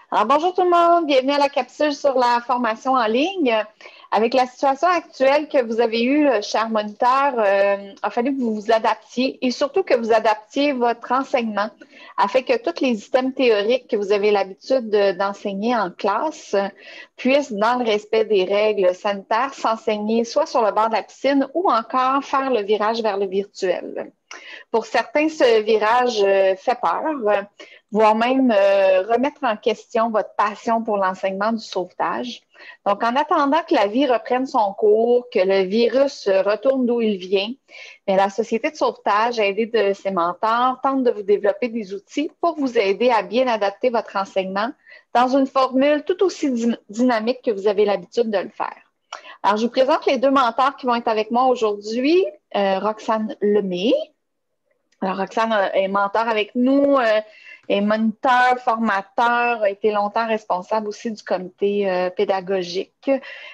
Alors, bonjour tout le monde, bienvenue à la capsule sur la formation en ligne. Avec la situation actuelle que vous avez eue, chers moniteurs, il a fallu que vous vous adaptiez et surtout que vous adaptiez votre enseignement afin que tous les systèmes théoriques que vous avez l'habitude d'enseigner en classe puissent, dans le respect des règles sanitaires, s'enseigner soit sur le bord de la piscine ou encore faire le virage vers le virtuel. Pour certains, ce virage fait peur, voire même remettre en question votre passion pour l'enseignement du sauvetage. Donc, en attendant que la vie reprenne son cours, que le virus retourne d'où il vient, bien, la Société de sauvetage, aidée de ses mentors, tente de vous développer des outils pour vous aider à bien adapter votre enseignement dans une formule tout aussi dynamique que vous avez l'habitude de le faire. Alors, je vous présente les deux mentors qui vont être avec moi aujourd'hui. Roxane Lemay. Alors, Roxane est mentor avec nous, est moniteur, formateur, a été longtemps responsable aussi du comité pédagogique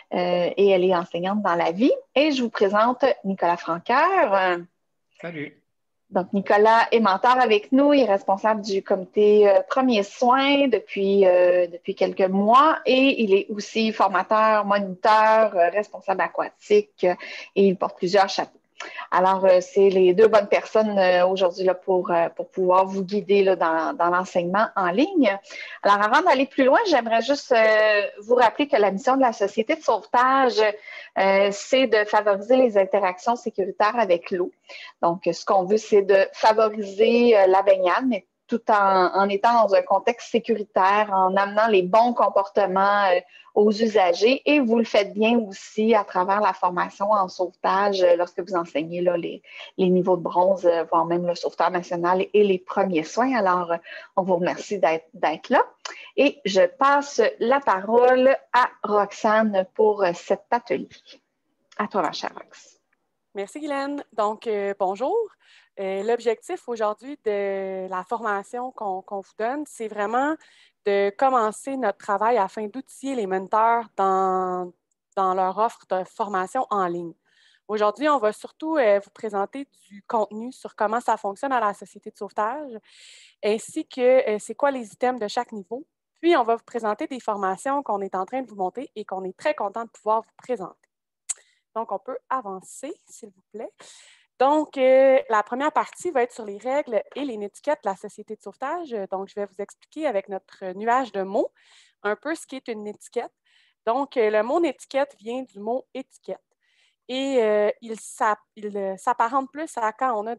et elle est enseignante dans la vie. Et je vous présente Nicolas Franqueur. Salut. Donc, Nicolas est mentor avec nous, il est responsable du comité Premiers Soins depuis quelques mois et il est aussi formateur, moniteur, responsable aquatique et il porte plusieurs chapeaux. Alors, c'est les deux bonnes personnes aujourd'hui là, pour pouvoir vous guider là, dans l'enseignement en ligne. Alors, avant d'aller plus loin, j'aimerais juste vous rappeler que la mission de la Société de sauvetage, c'est de favoriser les interactions sécuritaires avec l'eau. Donc, ce qu'on veut, c'est de favoriser la baignade, mais tout en étant dans un contexte sécuritaire, en amenant les bons comportements aux usagers. Et vous le faites bien aussi à travers la formation en sauvetage lorsque vous enseignez là, les niveaux de bronze, voire même le sauveteur national et les premiers soins. Alors, on vous remercie d'être là. Et je passe la parole à Roxane pour cet atelier. À toi, ma chère Rox. Merci, Guylaine. Donc, bonjour. L'objectif aujourd'hui de la formation qu'on vous donne, c'est vraiment de commencer notre travail afin d'outiller les moniteurs dans leur offre de formation en ligne. Aujourd'hui, on va surtout vous présenter du contenu sur comment ça fonctionne à la Société de sauvetage, ainsi que c'est quoi les items de chaque niveau. Puis, on va vous présenter des formations qu'on est en train de vous monter et qu'on est très content de pouvoir vous présenter. Donc, on peut avancer, s'il vous plaît. Donc, la première partie va être sur les règles et les étiquettes de la Société de sauvetage. Donc, je vais vous expliquer avec notre nuage de mots un peu ce qu'est une étiquette. Donc, le mot étiquette vient du mot étiquette. Et il s'apparente plus à quand on a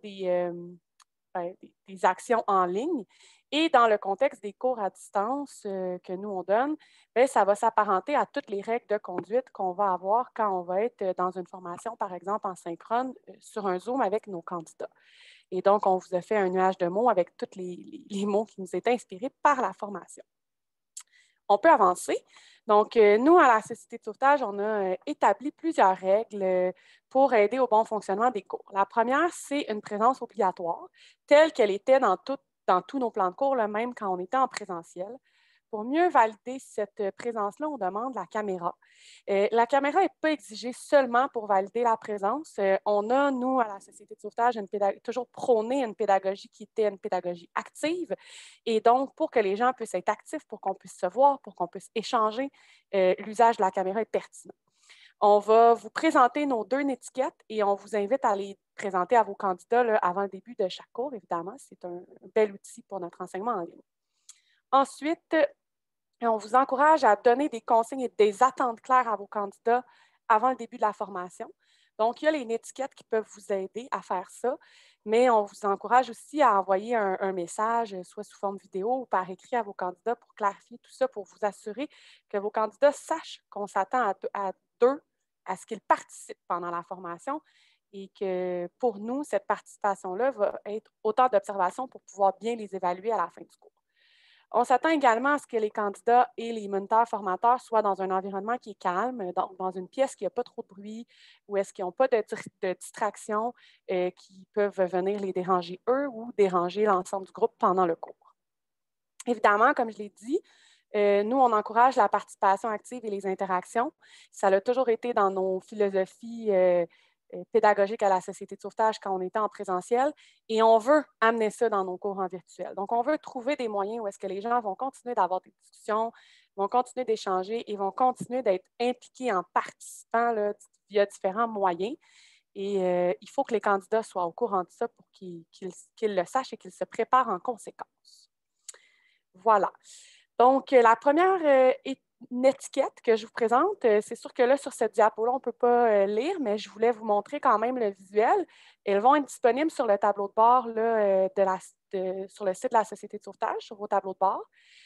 des actions en ligne. Et dans le contexte des cours à distance que nous, on donne, bien, ça va s'apparenter à toutes les règles de conduite qu'on va avoir quand on va être dans une formation, par exemple, en synchrone, sur un Zoom avec nos candidats. Et donc, on vous a fait un nuage de mots avec tous les mots qui nous étaient inspirés par la formation. On peut avancer. Donc, nous, à la Société de sauvetage, on a établi plusieurs règles pour aider au bon fonctionnement des cours. La première, c'est une présence obligatoire, telle qu'elle était dans tous nos plans de cours, même quand on était en présentiel. Pour mieux valider cette présence-là, on demande la caméra. La caméra n'est pas exigée seulement pour valider la présence. On a, nous, à la Société de sauvetage, toujours prôné une pédagogie qui était une pédagogie active. Et donc, pour que les gens puissent être actifs, pour qu'on puisse se voir, pour qu'on puisse échanger, l'usage de la caméra est pertinent. On va vous présenter nos deux étiquettes et on vous invite à les présenter à vos candidats là, avant le début de chaque cours, évidemment. C'est un bel outil pour notre enseignement en ligne. Ensuite, on vous encourage à donner des consignes et des attentes claires à vos candidats avant le début de la formation. Donc, il y a les étiquettes qui peuvent vous aider à faire ça, mais on vous encourage aussi à envoyer un message, soit sous forme vidéo ou par écrit à vos candidats pour clarifier tout ça, pour vous assurer que vos candidats sachent qu'on s'attend d'eux à ce qu'ils participent pendant la formation et que pour nous, cette participation-là va être autant d'observations pour pouvoir bien les évaluer à la fin du cours. On s'attend également à ce que les candidats et les moniteurs formateurs soient dans un environnement qui est calme, dans une pièce qui n'a pas trop de bruit, où est-ce qu'ils n'ont pas de distractions qui peuvent venir les déranger eux ou déranger l'ensemble du groupe pendant le cours. Évidemment, comme je l'ai dit, nous, on encourage la participation active et les interactions. Ça a toujours été dans nos philosophies pédagogique à la Société de sauvetage quand on était en présentiel et on veut amener ça dans nos cours en virtuel. Donc, on veut trouver des moyens où est-ce que les gens vont continuer d'avoir des discussions, vont continuer d'échanger et vont continuer d'être impliqués en participant là, via différents moyens. Et il faut que les candidats soient au courant de ça pour qu'ils le sachent et qu'ils se préparent en conséquence. Voilà. Donc, la première une étiquette que je vous présente, c'est sûr que là, sur cette diapo-là, on ne peut pas lire, mais je voulais vous montrer quand même le visuel. Elles vont être disponibles sur le tableau de bord là, sur le site de la Société de sauvetage, sur vos tableaux de bord.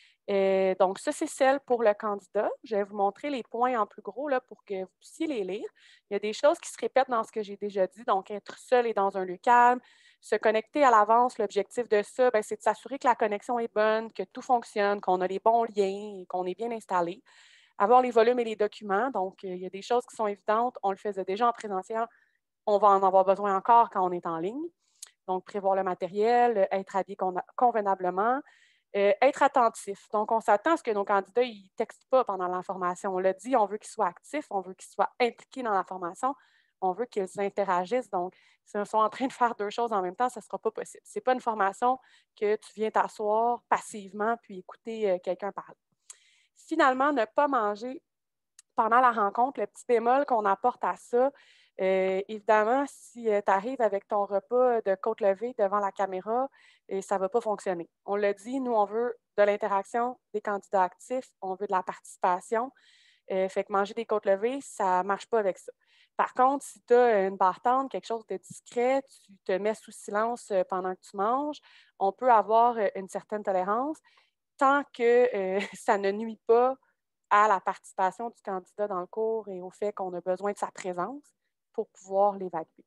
Donc, ça, c'est celle pour le candidat. Je vais vous montrer les points en plus gros là, pour que vous puissiez les lire. Il y a des choses qui se répètent dans ce que j'ai déjà dit. Donc, être seul et dans un lieu calme, se connecter à l'avance. L'objectif de ça, c'est de s'assurer que la connexion est bonne, que tout fonctionne, qu'on a les bons liens, qu'on est bien installé. Avoir les volumes et les documents. Donc, il y a des choses qui sont évidentes. On le faisait déjà en présentiel. On va en avoir besoin encore quand on est en ligne. Donc, prévoir le matériel, être habillé convenablement. Être attentif. Donc, on s'attend à ce que nos candidats ne textent pas pendant la formation. On l'a dit, on veut qu'ils soient actifs, on veut qu'ils soient impliqués dans la formation, on veut qu'ils interagissent. Donc, s'ils sont en train de faire deux choses en même temps, ça ne sera pas possible. Ce n'est pas une formation que tu viens t'asseoir passivement puis écouter quelqu'un parler. Finalement, ne pas manger pendant la rencontre, le petit bémol qu'on apporte à ça, évidemment, si tu arrives avec ton repas de côte levée devant la caméra, ça ne va pas fonctionner. On l'a dit, nous, on veut de l'interaction des candidats actifs, on veut de la participation. Fait que manger des côtes levées, ça ne marche pas avec ça. Par contre, si tu as une bartende, quelque chose de discret, tu te mets sous silence pendant que tu manges, on peut avoir une certaine tolérance tant que ça ne nuit pas à la participation du candidat dans le cours et au fait qu'on a besoin de sa présence pour pouvoir l'évaluer.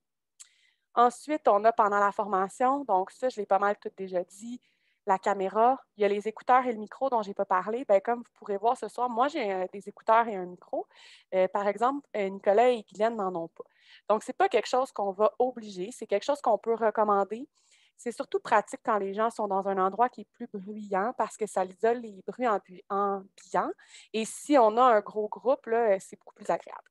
Ensuite, on a pendant la formation, donc ça, je l'ai pas mal tout déjà dit, la caméra, il y a les écouteurs et le micro dont je n'ai pas parlé. Bien, comme vous pourrez voir ce soir, moi, j'ai des écouteurs et un micro. Par exemple, Nicolas et Guylaine n'en ont pas. Donc, ce n'est pas quelque chose qu'on va obliger, c'est quelque chose qu'on peut recommander. C'est surtout pratique quand les gens sont dans un endroit qui est plus bruyant parce que ça isole les bruits ambiants. Et si on a un gros groupe, c'est beaucoup plus agréable.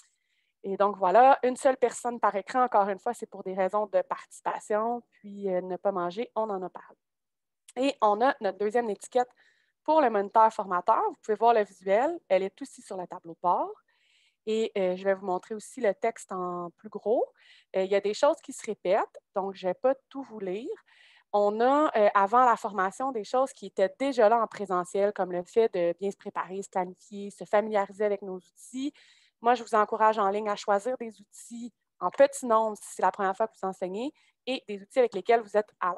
Et donc, voilà, une seule personne par écran, encore une fois, c'est pour des raisons de participation, puis ne pas manger, on en a parlé. Et on a notre deuxième étiquette pour le moniteur formateur. Vous pouvez voir le visuel, elle est aussi sur le tableau de bord. Et je vais vous montrer aussi le texte en plus gros. Il y a des choses qui se répètent, donc je ne vais pas tout vous lire. On a, avant la formation, des choses qui étaient déjà là en présentiel, comme le fait de bien se préparer, se planifier, se familiariser avec nos outils. Moi, je vous encourage en ligne à choisir des outils en petit nombre si c'est la première fois que vous enseignez et des outils avec lesquels vous êtes à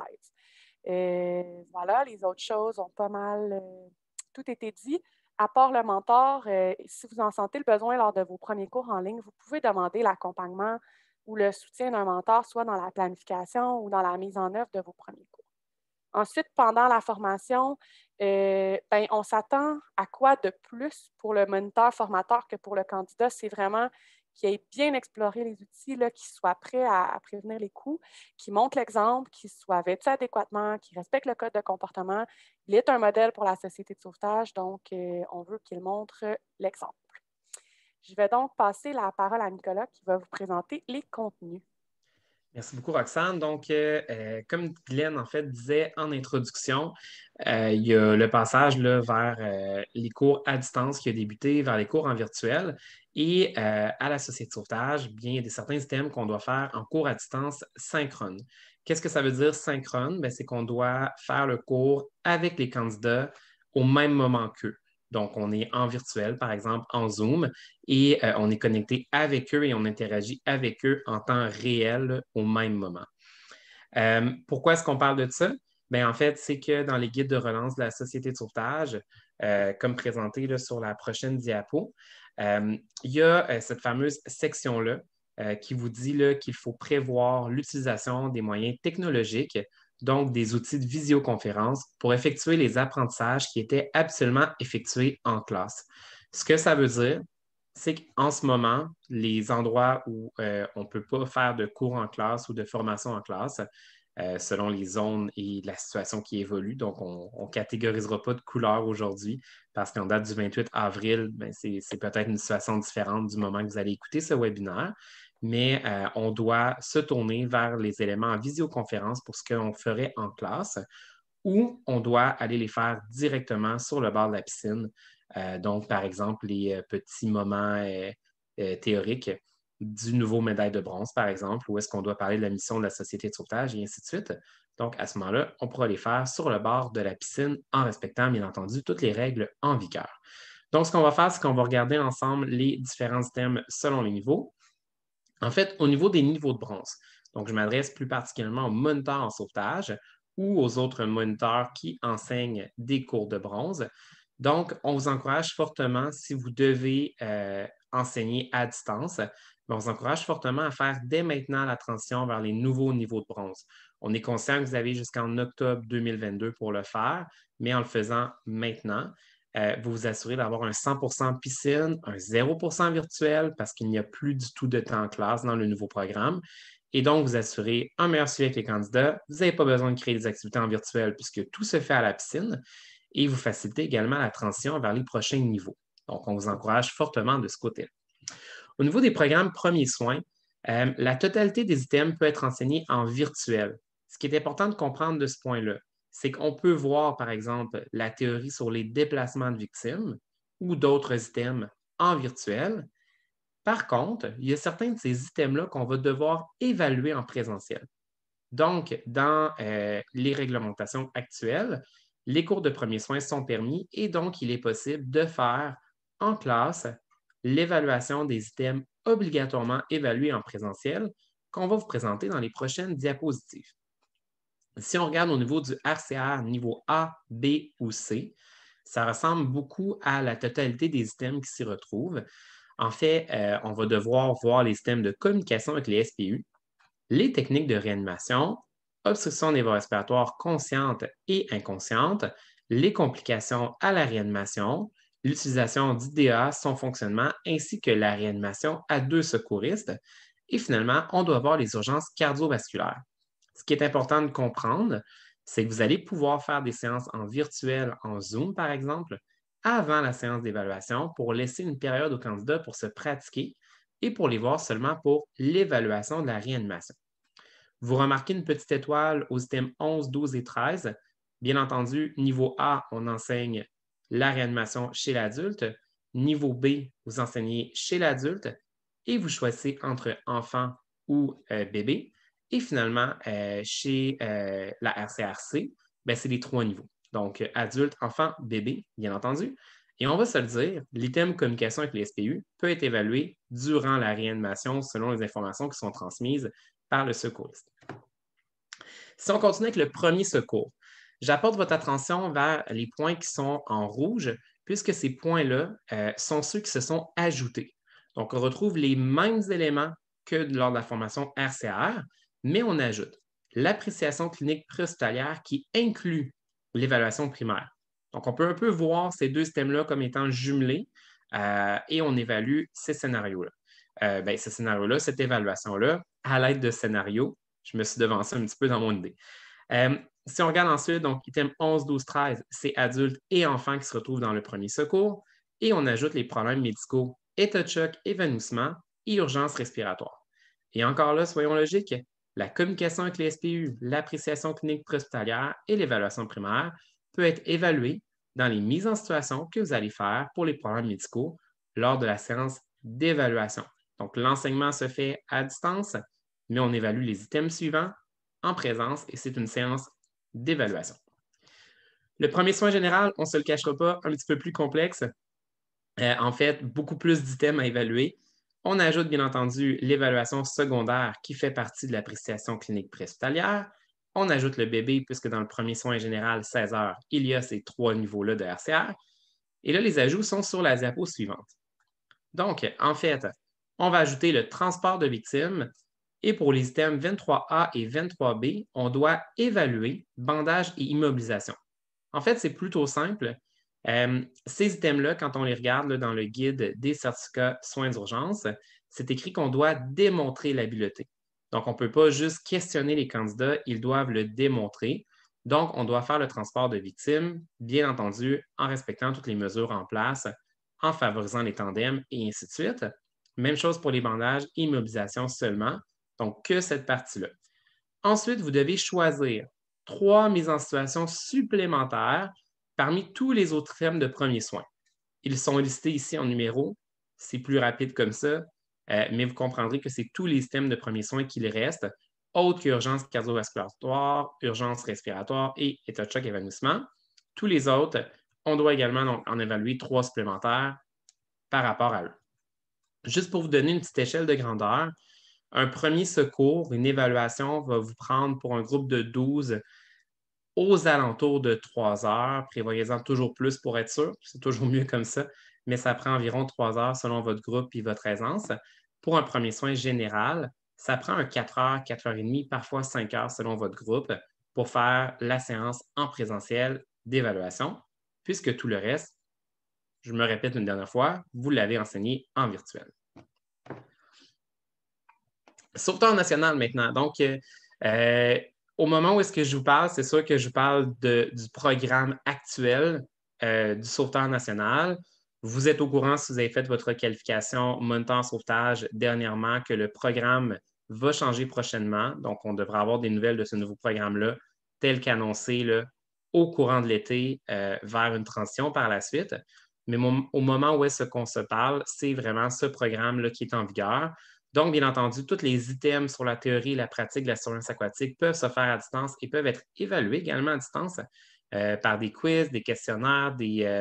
l'aise. Voilà, les autres choses ont pas mal tout été dit. À part le mentor, si vous en sentez le besoin lors de vos premiers cours en ligne, vous pouvez demander l'accompagnement ou le soutien d'un mentor, soit dans la planification ou dans la mise en œuvre de vos premiers cours. Ensuite, pendant la formation, on s'attend à quoi de plus pour le moniteur formateur que pour le candidat? C'est vraiment qu'il ait bien exploré les outils, qu'il soit prêt à prévenir les coups, qu'il montre l'exemple, qu'il soit vêtu adéquatement, qu'il respecte le code de comportement. Il est un modèle pour la société de sauvetage, donc on veut qu'il montre l'exemple. Je vais donc passer la parole à Nicolas qui va vous présenter les contenus. Merci beaucoup, Roxane. Donc, comme Glenn, en fait, disait en introduction, il y a le passage là, vers les cours à distance qui a débuté, vers les cours en virtuel. Et à la Société de sauvetage, bien, il y a certains items qu'on doit faire en cours à distance synchrone. Qu'est-ce que ça veut dire synchrone? Bien, c'est qu'on doit faire le cours avec les candidats au même moment qu'eux. Donc, on est en virtuel, par exemple, en Zoom, et on est connecté avec eux et on interagit avec eux en temps réel au même moment. Pourquoi est-ce qu'on parle de ça? Bien, en fait, c'est que dans les guides de relance de la Société de sauvetage, comme présenté là, sur la prochaine diapo, il y a cette fameuse section-là qui vous dit là, qu'il faut prévoir l'utilisation des moyens technologiques, donc des outils de visioconférence, pour effectuer les apprentissages qui étaient absolument effectués en classe. Ce que ça veut dire, c'est qu'en ce moment, les endroits où on ne peut pas faire de cours en classe ou de formation en classe, selon les zones et la situation qui évolue. Donc, on ne catégorisera pas de couleur aujourd'hui parce qu'en date du 28 avril, ben, c'est peut-être une situation différente du moment que vous allez écouter ce webinaire. mais on doit se tourner vers les éléments en visioconférence pour ce qu'on ferait en classe, ou on doit aller les faire directement sur le bord de la piscine. Donc, par exemple, les petits moments théoriques du nouveau médaille de bronze, par exemple, où est-ce qu'on doit parler de la mission de la Société de sauvetage et ainsi de suite. Donc, à ce moment-là, on pourra les faire sur le bord de la piscine en respectant, bien entendu, toutes les règles en vigueur. Donc, ce qu'on va faire, c'est qu'on va regarder ensemble les différents items selon les niveaux. En fait, au niveau des niveaux de bronze, donc je m'adresse plus particulièrement aux moniteurs en sauvetage ou aux autres moniteurs qui enseignent des cours de bronze. Donc, on vous encourage fortement, si vous devez enseigner à distance, on vous encourage fortement à faire dès maintenant la transition vers les nouveaux niveaux de bronze. On est conscient que vous avez jusqu'en octobre 2022 pour le faire, mais en le faisant maintenant, vous vous assurez d'avoir un 100% piscine, un 0% virtuel parce qu'il n'y a plus du tout de temps en classe dans le nouveau programme. Et donc, vous assurez un meilleur suivi avec les candidats. Vous n'avez pas besoin de créer des activités en virtuel puisque tout se fait à la piscine. Et vous facilitez également la transition vers les prochains niveaux. Donc, on vous encourage fortement de ce côté-là. Au niveau des programmes premiers soins, la totalité des items peut être enseignée en virtuel. Ce qui est important de comprendre de ce point-là, c'est qu'on peut voir, par exemple, la théorie sur les déplacements de victimes ou d'autres items en virtuel. Par contre, il y a certains de ces items-là qu'on va devoir évaluer en présentiel. Donc, dans les réglementations actuelles, les cours de premiers soins sont permis et donc il est possible de faire en classe l'évaluation des items obligatoirement évalués en présentiel qu'on va vous présenter dans les prochaines diapositives. Si on regarde au niveau du RCR niveau A, B ou C, ça ressemble beaucoup à la totalité des items qui s'y retrouvent. En fait, on va devoir voir les items de communication avec les SPU, les techniques de réanimation, obstruction des voies respiratoires conscientes et inconscientes, les complications à la réanimation, l'utilisation d'IDEA, son fonctionnement, ainsi que la réanimation à 2 secouristes. Et finalement, on doit voir les urgences cardiovasculaires. Ce qui est important de comprendre, c'est que vous allez pouvoir faire des séances en virtuel, en Zoom par exemple, avant la séance d'évaluation pour laisser une période aux candidats pour se pratiquer et pour les voir seulement pour l'évaluation de la réanimation. Vous remarquez une petite étoile aux items 11, 12 et 13. Bien entendu, niveau A, on enseigne la réanimation chez l'adulte. Niveau B, vous enseignez chez l'adulte et vous choisissez entre enfant ou bébé. Et finalement, chez la RCRC, c'est les 3 niveaux. Donc, adulte, enfant, bébé, bien entendu. Et on va se le dire, l'item communication avec les SPU peut être évalué durant la réanimation selon les informations qui sont transmises par le secouriste. Si on continue avec le premier secours, j'apporte votre attention vers les points qui sont en rouge, puisque ces points-là sont ceux qui se sont ajoutés. Donc, on retrouve les mêmes éléments que lors de la formation RCR, mais on ajoute l'appréciation clinique préhospitalière qui inclut l'évaluation primaire. Donc, on peut un peu voir ces deux systèmes-là comme étant jumelés et on évalue ces scénarios-là. Ces scénarios-là, cette évaluation-là, à l'aide de scénarios, je me suis devancé un petit peu dans mon idée. Si on regarde ensuite, donc item 11, 12, 13, c'est adultes et enfants qui se retrouvent dans le premier secours et on ajoute les problèmes médicaux, état de choc, évanouissement et urgence respiratoire. Et encore là, soyons logiques, la communication avec les SPU, l'appréciation clinique préhospitalière et l'évaluation primaire peut être évaluée dans les mises en situation que vous allez faire pour les problèmes médicaux lors de la séance d'évaluation. Donc, l'enseignement se fait à distance, mais on évalue les items suivants en présence et c'est une séance d'évaluation. Le premier soin général, on ne se le cachera pas, un petit peu plus complexe. En fait, beaucoup plus d'items à évaluer. On ajoute bien entendu l'évaluation secondaire qui fait partie de l'appréciation clinique préhospitalière. On ajoute le bébé puisque dans le premier soin général, 16 heures, il y a ces 3 niveaux-là de RCR. Et là, les ajouts sont sur la diapo suivante. Donc, en fait, on va ajouter le transport de victimes et pour les items 23A et 23B, on doit évaluer bandage et immobilisation. En fait, c'est plutôt simple. Ces items-là, quand on les regarde là, dans le guide des certificats soins d'urgence, c'est écrit qu'on doit démontrer l'habileté. Donc, on ne peut pas juste questionner les candidats, ils doivent le démontrer. Donc, on doit faire le transport de victimes, bien entendu, en respectant toutes les mesures en place, en favorisant les tandems et ainsi de suite. Même chose pour les bandages, immobilisation seulement. Donc, que cette partie-là. Ensuite, vous devez choisir 3 mises en situation supplémentaires parmi tous les autres thèmes de premiers soins. Ils sont listés ici en numéro. C'est plus rapide comme ça, mais vous comprendrez que c'est tous les thèmes de premiers soins qu'il reste, autres qu'urgence cardiovasculaire, urgence respiratoire et état de choc évanouissement. Tous les autres, on doit également donc, en évaluer 3 supplémentaires par rapport à eux. Juste pour vous donner une petite échelle de grandeur, un premier secours, une évaluation va vous prendre pour un groupe de 12 aux alentours de 3 heures. Prévoyez-en toujours plus pour être sûr. C'est toujours mieux comme ça, mais ça prend environ 3 heures selon votre groupe et votre aisance. Pour un premier soin général, ça prend un 4 heures, 4 heures et demie, parfois 5 heures selon votre groupe pour faire la séance en présentiel d'évaluation, puisque tout le reste, je me répète une dernière fois, vous l'avez enseigné en virtuel. Sauveteur national maintenant. Donc, au moment où est-ce que je vous parle, c'est sûr que je vous parle du programme actuel du sauveteur national. Vous êtes au courant, si vous avez fait votre qualification moniteur sauvetage dernièrement, que le programme va changer prochainement. Donc, on devra avoir des nouvelles de ce nouveau programme-là, tel qu'annoncé au courant de l'été vers une transition par la suite. Mais au moment où est-ce qu'on se parle, c'est vraiment ce programme-là qui est en vigueur. Donc, bien entendu, tous les items sur la théorie et la pratique de la surveillance aquatique peuvent se faire à distance et peuvent être évalués également à distance par des quiz, des questionnaires,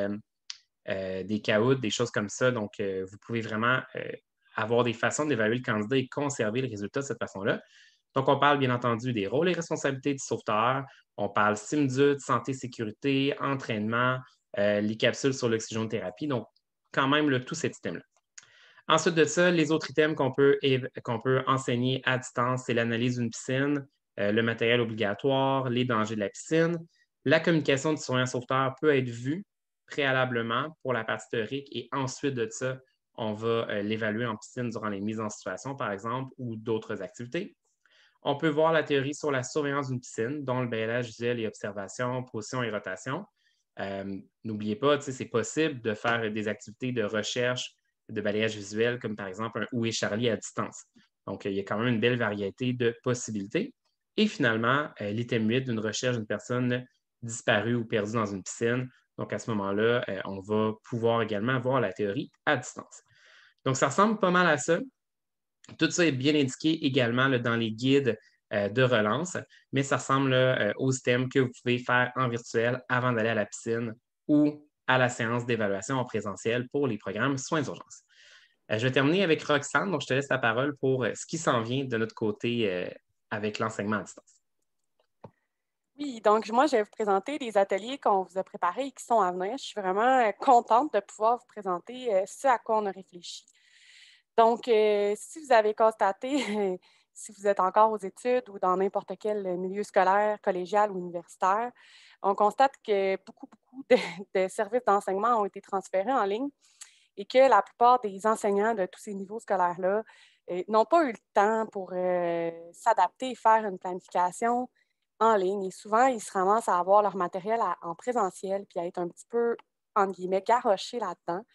des caouts, des choses comme ça. Donc, vous pouvez vraiment avoir des façons d'évaluer le candidat et conserver le résultat de cette façon-là. Donc, on parle bien entendu des rôles et responsabilités du sauveteur. On parle SIMDUT, santé, sécurité, entraînement, les capsules sur l'oxygénothérapie. Donc, quand même, tous ces items-là. Ensuite de ça, les autres items qu'on peut enseigner à distance, c'est l'analyse d'une piscine, le matériel obligatoire, les dangers de la piscine. La communication du surveillant sauveteur peut être vue préalablement pour la partie théorique et ensuite de ça, on va l'évaluer en piscine durant les mises en situation, par exemple, ou d'autres activités. On peut voir la théorie sur la surveillance d'une piscine, dont le balayage visuel et observation, position et rotation. N'oubliez pas, c'est possible de faire des activités de recherche de balayage visuel, comme par exemple un Où est Charlie à distance. Donc, il y a quand même une belle variété de possibilités. Et finalement, l'item 8 d'une recherche d'une personne disparue ou perdue dans une piscine. Donc, à ce moment-là, on va pouvoir également voir la théorie à distance. Donc, ça ressemble pas mal à ça. Tout ça est bien indiqué également dans les guides de relance, mais ça ressemble aux thèmes que vous pouvez faire en virtuel avant d'aller à la piscine ou à la séance d'évaluation en présentiel pour les programmes soins d'urgence. Je vais terminer avec Roxane, donc je te laisse la parole pour ce qui s'en vient de notre côté avec l'enseignement à distance. Oui, donc moi, je vais vous présenter les ateliers qu'on vous a préparés et qui sont à venir. Je suis vraiment contente de pouvoir vous présenter ce à quoi on a réfléchi. Donc, si vous avez constaté, si vous êtes encore aux études ou dans n'importe quel milieu scolaire, collégial ou universitaire, on constate que beaucoup de services d'enseignement ont été transférés en ligne et que la plupart des enseignants de tous ces niveaux scolaires-là n'ont pas eu le temps pour s'adapter et faire une planification en ligne. Et souvent, ils se ramassent à avoir leur matériel en présentiel puis à être un petit peu, entre guillemets, garochés là-dedans.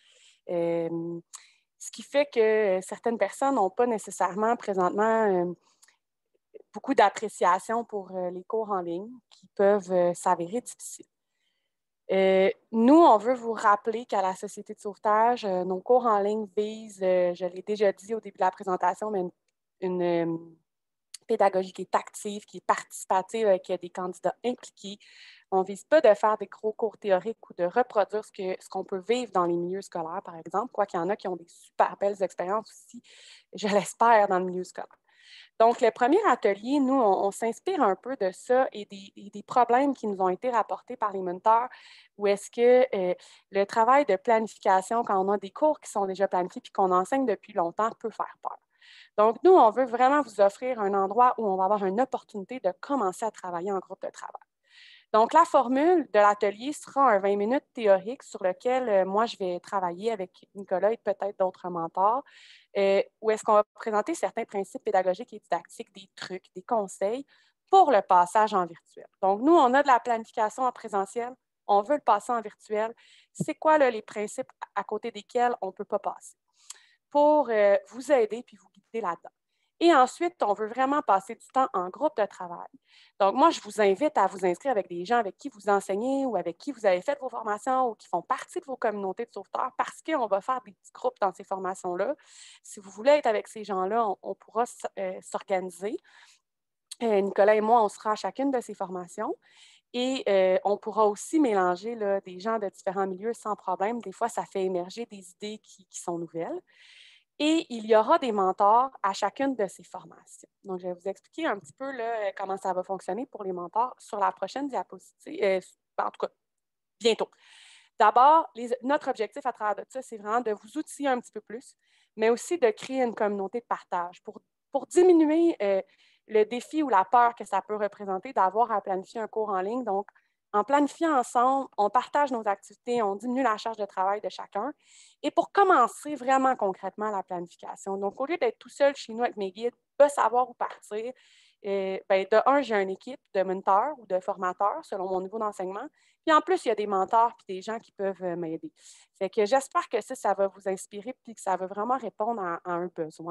Ce qui fait que certaines personnes n'ont pas nécessairement présentement beaucoup d'appréciation pour les cours en ligne qui peuvent s'avérer difficiles. Nous, on veut vous rappeler qu'à la Société de sauvetage, nos cours en ligne visent, je l'ai déjà dit au début de la présentation, mais une pédagogie qui est active, qui est participative, avec des candidats impliqués. On ne vise pas de faire des gros cours théoriques ou de reproduire ce qu'on peut vivre dans les milieux scolaires, par exemple, quoiqu'il y en a qui ont des super belles expériences aussi, je l'espère, dans le milieu scolaire. Donc, le premier atelier, nous, on s'inspire un peu de ça et des problèmes qui nous ont été rapportés par les moniteurs, où est-ce que le travail de planification, quand on a des cours qui sont déjà planifiés puis qu'on enseigne depuis longtemps, peut faire peur. Donc, nous, on veut vraiment vous offrir un endroit où on va avoir une opportunité de commencer à travailler en groupe de travail. Donc, la formule de l'atelier sera un 20 minutes théorique sur lequel moi, je vais travailler avec Nicolas et peut-être d'autres mentors, où est-ce qu'on va présenter certains principes pédagogiques et didactiques, des trucs, des conseils pour le passage en virtuel. Donc, nous, on a de la planification en présentiel, on veut le passer en virtuel. C'est quoi là, les principes à côté desquels on ne peut pas passer? pour vous aider puis vous guider là-dedans. Et ensuite, on veut vraiment passer du temps en groupe de travail. Donc, moi, je vous invite à vous inscrire avec des gens avec qui vous enseignez ou avec qui vous avez fait vos formations ou qui font partie de vos communautés de sauveteurs parce qu'on va faire des petits groupes dans ces formations-là. Si vous voulez être avec ces gens-là, on pourra s'organiser. Nicolas et moi, on sera à chacune de ces formations. Et on pourra aussi mélanger là, des gens de différents milieux sans problème. Des fois, ça fait émerger des idées qui sont nouvelles. Et il y aura des mentors à chacune de ces formations. Donc, je vais vous expliquer un petit peu là, comment ça va fonctionner pour les mentors sur la prochaine diapositive, en tout cas, bientôt. D'abord, notre objectif à travers de ça, c'est vraiment de vous outiller un petit peu plus, mais aussi de créer une communauté de partage pour diminuer le défi ou la peur que ça peut représenter d'avoir à planifier un cours en ligne. Donc, en planifiant ensemble, on partage nos activités, on diminue la charge de travail de chacun. Et pour commencer vraiment concrètement la planification, donc au lieu d'être tout seul chez nous avec mes guides, pas savoir où partir, de un, j'ai une équipe de mentors ou de formateurs selon mon niveau d'enseignement. Puis en plus, il y a des mentors et des gens qui peuvent m'aider. Fait que j'espère que ça va vous inspirer puis que ça va vraiment répondre à un besoin.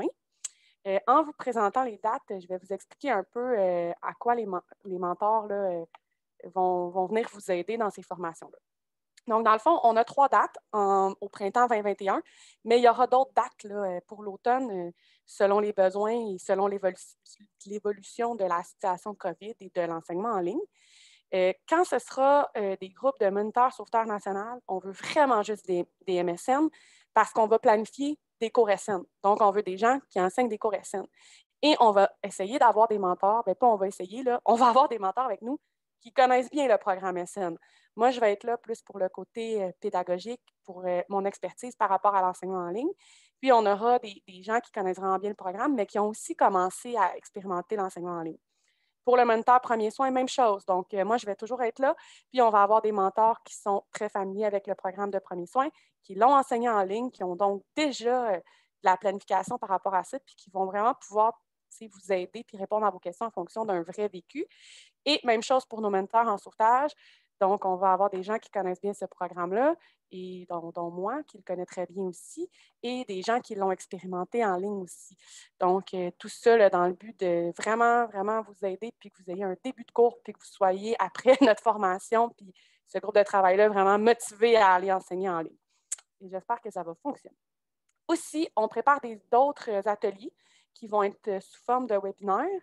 En vous présentant les dates, je vais vous expliquer un peu à quoi les mentors là, vont venir vous aider dans ces formations-là. Donc, dans le fond, on a 3 dates au printemps 2021, mais il y aura d'autres dates là, pour l'automne selon les besoins et selon l'évolution de la situation de COVID et de l'enseignement en ligne. Quand ce sera des groupes de moniteurs sauveteurs nationaux, on veut vraiment juste des MSN parce qu'on va planifier des cours SN. Donc, on veut des gens qui enseignent des cours SN. Et on va essayer d'avoir des mentors. Bien, pas on va essayer, là, on va avoir des mentors avec nous qui connaissent bien le programme SN. Moi, je vais être là plus pour le côté pédagogique, pour mon expertise par rapport à l'enseignement en ligne. Puis, on aura des gens qui connaissent vraiment bien le programme, mais qui ont aussi commencé à expérimenter l'enseignement en ligne. Pour le mentor premier soin, même chose. Donc, moi, je vais toujours être là. Puis, on va avoir des mentors qui sont très familiers avec le programme de premier soin, qui l'ont enseigné en ligne, qui ont donc déjà de la planification par rapport à ça, puis qui vont vraiment pouvoir vous aider puis répondre à vos questions en fonction d'un vrai vécu. Et même chose pour nos mentors en sauvetage. Donc, on va avoir des gens qui connaissent bien ce programme-là, et dont moi, qui le connais très bien aussi, et des gens qui l'ont expérimenté en ligne aussi. Donc, tout ça là, dans le but de vraiment, vraiment vous aider, puis que vous ayez un début de cours, puis que vous soyez, après notre formation, puis ce groupe de travail-là, vraiment motivé à aller enseigner en ligne. Et j'espère que ça va fonctionner. Aussi, on prépare d'autres ateliers qui vont être sous forme de webinaires,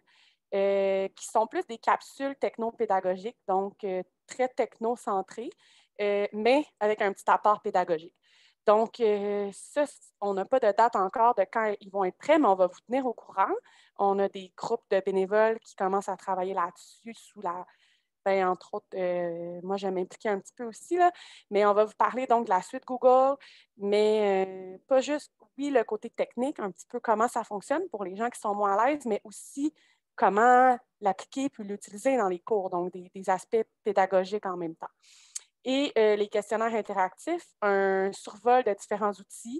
qui sont plus des capsules techno-pédagogiques, donc très techno-centrées, mais avec un petit apport pédagogique. Donc, ça, on n'a pas de date encore de quand ils vont être prêts, mais on va vous tenir au courant. On a des groupes de bénévoles qui commencent à travailler là-dessus entre autres, moi, je vais m'impliquer un petit peu aussi, là, mais on va vous parler donc de la suite Google, mais pas juste, oui, le côté technique, un petit peu comment ça fonctionne pour les gens qui sont moins à l'aise, mais aussi comment l'appliquer puis l'utiliser dans les cours, donc des aspects pédagogiques en même temps. Et les questionnaires interactifs, un survol de différents outils.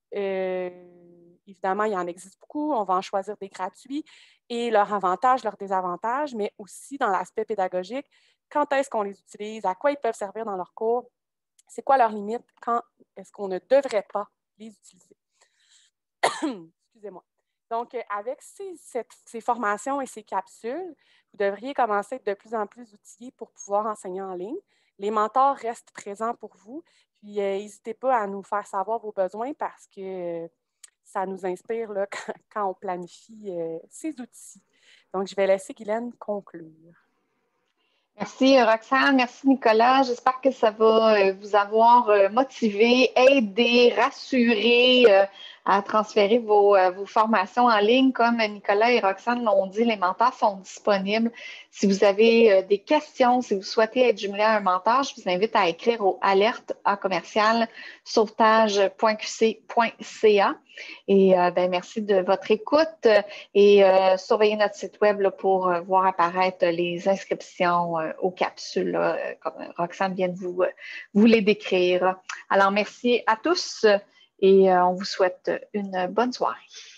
Évidemment, il y en existe beaucoup. On va en choisir des gratuits et leurs avantages, leurs désavantages, mais aussi dans l'aspect pédagogique, quand est-ce qu'on les utilise, à quoi ils peuvent servir dans leurs cours, c'est quoi leurs limites, quand est-ce qu'on ne devrait pas les utiliser. Excusez-moi. Donc, avec ces formations et ces capsules, vous devriez commencer à être de plus en plus outillés pour pouvoir enseigner en ligne. Les mentors restent présents pour vous. Puis, n'hésitez pas à nous faire savoir vos besoins parce que ça nous inspire là, quand on planifie ces outils. Donc, je vais laisser Guylaine conclure. Merci Roxane, merci Nicolas. J'espère que ça va vous avoir motivé, aidé, rassuré à transférer vos formations en ligne. Comme Nicolas et Roxane l'ont dit, les mentors sont disponibles. Si vous avez des questions, si vous souhaitez être jumelé à un mentor, je vous invite à écrire au alerte@sauvetage.qc.ca. Et merci de votre écoute et surveillez notre site web là, pour voir apparaître les inscriptions aux capsules, là, comme Roxane vient de vous les décrire. Alors, merci à tous et on vous souhaite une bonne soirée.